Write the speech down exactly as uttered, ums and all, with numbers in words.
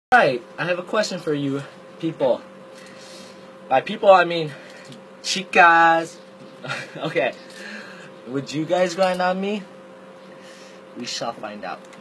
Alright, I have a question for you people. By people, I mean chicas. Okay. Would you guys grind on me? We shall find out.